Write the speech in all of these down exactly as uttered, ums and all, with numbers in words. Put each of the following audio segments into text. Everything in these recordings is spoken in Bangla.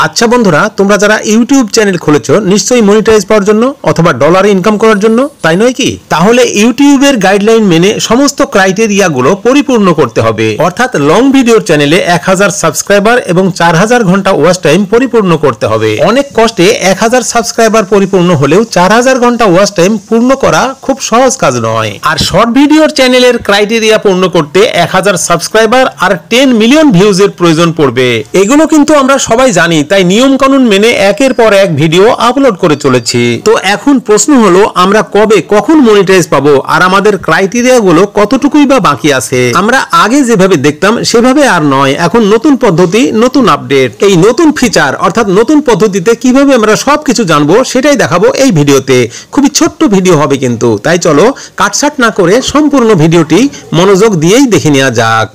আচ্ছা বন্ধুরা, তোমরা যারা ইউটিউব চ্যানেল খুলেছো নিশ্চয়ই মনিটাইজ পাওয়ার জন্য অথবা ডলার ইনকাম করার জন্য, তাই নয় কি? তাহলে ইউটিউবের গাইডলাইন মেনে সমস্ত ক্রাইটেরিয়া গুলো পরিপূর্ণ করতে হবে। অর্থাৎ লং ভিডিওর চ্যানেলে এক হাজার সাবস্ক্রাইবার এবং চার হাজার ঘন্টা ওয়াচ টাইম পরিপূর্ণ করতে হবে। অনেক কষ্টে এক হাজার সাবস্ক্রাইবার পরিপূর্ণ হলেও চার হাজার ঘন্টা ওয়াচ টাইম পূর্ণ করা খুব সহজ কাজ নয়। আর শর্ট ভিডিওর চ্যানেলের ক্রাইটেরিয়া পূর্ণ করতে এক হাজার সাবস্ক্রাইবার আর টেন মিলিয়ন ভিউজ এর প্রয়োজন পড়বে। এগুলো কিন্তু আমরা সবাই জানি, তাই নিয়ম কানুন মেনে একের পর এক ভিডিও আপলোড করে চলেছি। তো এখন প্রশ্ন হলো, আমরা কবে কখন মনিটাইজ পাবো আর আমাদের ক্রাইটেরিয়া গুলো কতটুকুই বা বাকি আছে? আমরা আগে যেভাবে দেখতাম সেভাবে আর নয়, এখন নতুন পদ্ধতি, নতুন আপডেট। এই নতুন ফিচার অর্থাৎ নতুন পদ্ধতিতে কিভাবে আমরা সবকিছু জানবো সেটাই দেখাবো এই ভিডিওতে। খুবই ছোট্ট ভিডিও হবে কিন্তু, তাই চলো কাটছাট না করে সম্পূর্ণ ভিডিওটি মনোযোগ দিয়েই দেখে নেওয়া যাক।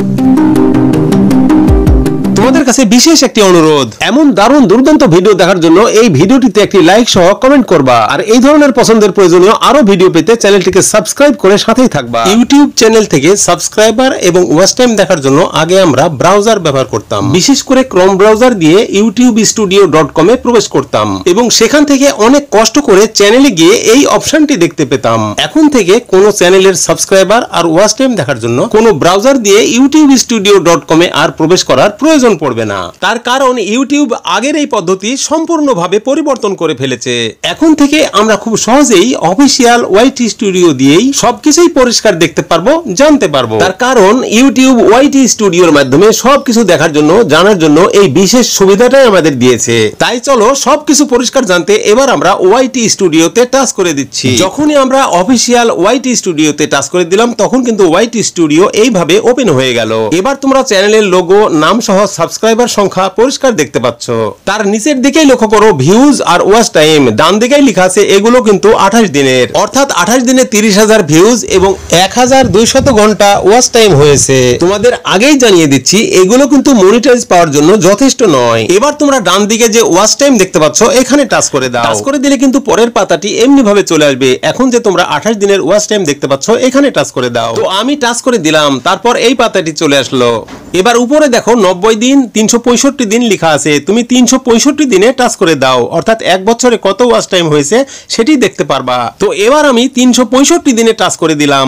তোমাদের কাছে বিশেষ একটি অনুরোধ, এমন দারুণ দুর্দান্ত ভিডিও দেখার জন্য এই ভিডিওটিতে একটি লাইক সহ কমেন্ট করবা। আর এই ধরনের পছন্দের প্রয়োজনীয় আরো ভিডিও পেতে চ্যানেলটিকে সাবস্ক্রাইব করে সাথেই থাকবা। ইউটিউব চ্যানেল থেকে সাবস্ক্রাইবার এবং ওয়াচ টাইম দেখার জন্য আগে আমরা ব্রাউজার ব্যবহার করতাম, বিশেষ করে ক্রোম ব্রাউজার দিয়ে ইউটিউব স্টুডিও ডট কম এ প্রবেশ করতাম এবং সেখান থেকে অনেক কষ্ট করে চ্যানেলে গিয়ে এই অপশনটি দেখতে পেতাম। এখন থেকে কোন চ্যানেলের সাবস্ক্রাইবার আর ওয়াচ টাইম দেখার জন্য কোন ব্রাউজার দিয়ে ইউটিউব স্টুডিও ডট কম এ আর প্রবেশ করার প্রয়োজন পড়বে না। তার কারণ ইউটিউব আগের এই পদ্ধতি সম্পূর্ণভাবে পরিবর্তন করে ফেলেছে। এখন থেকে আমরা খুব সহজেই অফিসিয়াল ওয়াইটি স্টুডিও দিয়েই সবকিছুই পরিষ্কার দেখতে পারবো, জানতে পারবো। তার কারণ ইউটিউব ওয়াইটি স্টুডিওর মাধ্যমে সবকিছু দেখার জন্য, জানার জন্য এই বিশেষ সুবিধাটাই আমাদের দিয়েছে। তাই চলো সবকিছু পরিষ্কার জানতে এবার আমরা ওয়াইটি স্টুডিওতে টাচ করে দিচ্ছি। যখনই আমরা অফিসিয়াল ওয়াইটি স্টুডিওতে টাচ করে দিলাম তখন কিন্তু ওয়াইটি স্টুডিও এইভাবে ওপেন হয়ে গেল। এবার তোমরা চ্যানেলের লোগো, নাম সহ সাবস্ক্রাইবার সংখ্যা পরিষ্কার দেখতে পাচ্ছ। তার নিচের দিকেই লক্ষ্য করো ভিউজ আর ওয়াচ টাইম, ডান দিকেই লেখা আছে এগুলো কিন্তু আঠাশ দিনের, অর্থাৎ আঠাশ দিনে তিরিশ হাজার ভিউজ এবং এক হাজার দুইশত ঘন্টা ওয়াচ টাইম হয়েছে। তোমাদের আগেই জানিয়ে দিচ্ছি এগুলো কিন্তু মনিটাইজ পাওয়ার জন্য যথেষ্ট নয়। এবার তোমরা ডান দিকে যে ওয়াচ টাইম দেখতে পাচ্ছ এখানে টাচ করে দাও। টাচ করে দিলে কিন্তু পরের পাতাটি এমনি ভাবে চলে আসবে। এখন যে তোমরা আঠাশ দিনের ওয়াচ টাইম দেখতে পাচ্ছ এখানে টাচ করে দাও। তো আমি টাচ করে দিলাম, তারপর এই পাতাটি চলে আসলো। এবার উপরে দেখো নব্বই দিন তিনশো পঁয়ষট্টি দিন লেখা আছে, তুমি তিনশো পঁয়ষট্টি দিনে টাচ করে দাও, অর্থাৎ এক বছরে কত ওয়াচ টাইম হয়েছে সেটি দেখতে পারবা। তো এবার আমি তিনশো পঁয়ষট্টি দিনে টাচ করে দিলাম।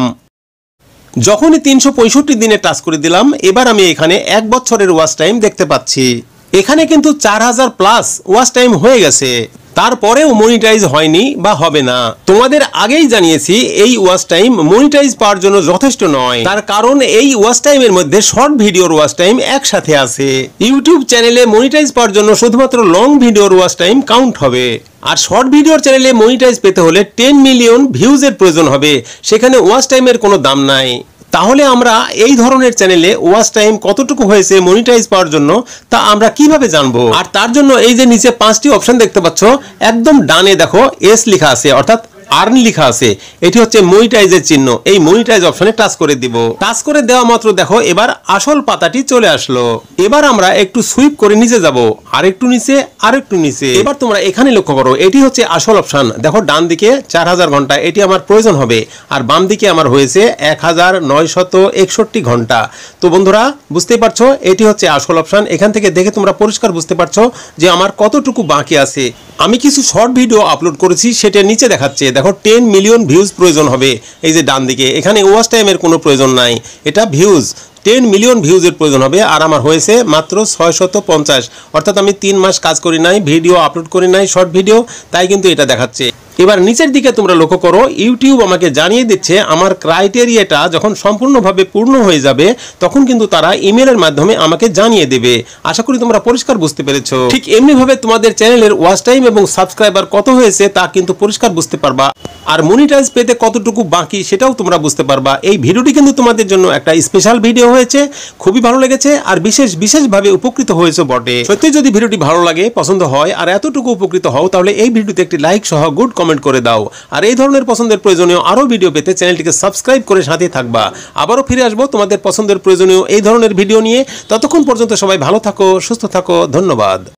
যখনই তিনশো পঁয়ষট্টি দিনে টাচ করে দিলাম এবার আমি এখানে এক বছরের ওয়াচ টাইম দেখতে পাচ্ছি। এখানে কিন্তু চার হাজার প্লাস ওয়াচ টাইম হয়ে গেছে, তারপরেও মনিটাইজ হয়নি বা হবে না। তোমাদের আগেই জানিয়েছি এই ওয়াচ টাইম মনিটাইজ পাওয়ার জন্য যথেষ্ট নয়। তার কারণ এই ওয়াচ টাইমের মধ্যে শর্ট ভিডিওর ওয়াচ টাইম একসাথে আছে। ইউটিউব চ্যানেলে মনিটাইজ পাওয়ার জন্য শুধুমাত্র লং ভিডিওর ওয়াচ টাইম কাউন্ট হবে। আর শর্ট ভিডিওর চ্যানেলে মনিটাইজ পেতে হলে টেন মিলিয়ন ভিউজের প্রয়োজন হবে, সেখানে ওয়াচ টাইমের কোনো দাম নাই। তাহলে আমরা এই ধরনের চ্যানেলে ওয়াচ টাইম কতটুকু হয়েছে মনিটাইজ পাওয়ার জন্য তা আমরা কিভাবে জানবো? আর তার জন্য এই যে নিচে পাঁচটি অপশন দেখতে পাচ্ছ, একদম ডানে দেখো এস লেখা আছে, অর্থাৎ আর্ন লেখা আছে, এটি হচ্ছে মনিটাইজের চিহ্ন। এই মনিটাইজ অপশনে টাচ করে দিব। টাচ করে দেওয়া মাত্র দেখো এবার আসল পাতাটি চলে আসলো। এবার আমরা একটু সুইপ করে নিচে যাব, আর একটু নিচে, আর একটু নিচে। এবার তোমরা এখানে লক্ষ্য করো, এটি হচ্ছে আসল অপশন। দেখো ডান দিকে চার হাজার ঘন্টা, এটি আমার প্রয়োজন হবে, আর বাম দিকে আমার হয়েছে এক হাজার নয়শত একষট্টি ঘন্টা। তো বন্ধুরা বুঝতেই পারছো এটি হচ্ছে আসল অপশন। এখান থেকে দেখে তোমরা পরিষ্কার বুঝতে পারছো যে আমার কতটুকু বাকি আছে। আমি কিছু শর্ট ভিডিও আপলোড করেছি, সেটা নিচে দেখাচ্ছে। দেখো টেন মিলিয়ন ভিউজ প্রয়োজন হবে, এই যে ডান দিকে। এখানে ওয়াচ টাইমের কোনো প্রয়োজন নাই, এটা ভিউজ। টেন মিলিয়ন ভিউজের প্রয়োজন হবে, আর আমার হয়েছে মাত্র ছয়শত পঞ্চাশ, অর্থাৎ আমি তিন মাস কাজ করি নাই, ভিডিও আপলোড করি নাই শর্ট ভিডিও, তাই কিন্তু এটা দেখাচ্ছে। এবার নিচের দিকে তোমরা লক্ষ্য করো, ইউটিউব আমাকে জানিয়ে দিচ্ছে আমার ক্রাইটেরিয়াটা যখন সম্পূর্ণভাবে পূর্ণ হয়ে যাবে তখন কিন্তু তারা ইমেলের মাধ্যমে আমাকে জানিয়ে দেবে। আশা করি তোমরা পরিষ্কার বুঝতে পেরেছো। ঠিক এমনি ভাবে তোমাদের চ্যানেলের ওয়াচ টাইম এবং সাবস্ক্রাইবার কত হয়েছে তা কিন্তু পরিষ্কার বুঝতে পারবা, আর মনিটাইজ পেতে কতটুকু বাকি সেটাও তোমরা বুঝতে পারবা। এই ভিডিওটি কিন্তু তোমাদের জন্য একটা স্পেশাল ভিডিও হয়েছে, খুবই ভালো লেগেছে আর বিশেষ বিশেষভাবে উপকৃত হয়েছে বটে। সত্যি যদি ভিডিওটি ভালো লাগে, পছন্দ হয় আর এতটুকু উপকৃত হও, তাহলে এই ভিডিওতে একটি লাইক সহ গুড কমেন্ট করে দাও। আর এই ধরনের পছন্দের প্রয়োজনীয় আরো ভিডিও পেতে চ্যানেলটিকে সাবস্ক্রাইব করে সাথে থাকবা। আবারও ফিরে আসবো তোমাদের পছন্দের প্রয়োজনীয় এই ধরনের ভিডিও নিয়ে। ততক্ষণ পর্যন্ত সবাই ভালো থাকো, সুস্থ থাকো, ধন্যবাদ।